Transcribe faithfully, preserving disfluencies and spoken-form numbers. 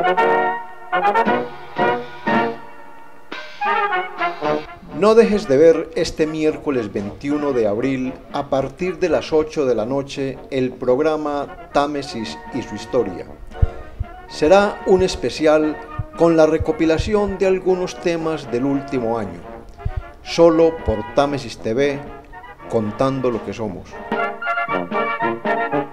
No dejes de ver este miércoles veintiuno de abril a partir de las ocho de la noche el programa Támesis y su Historia. Será un especial con la recopilación de algunos temas del último año, solo por Támesis TeVe, contando lo que somos.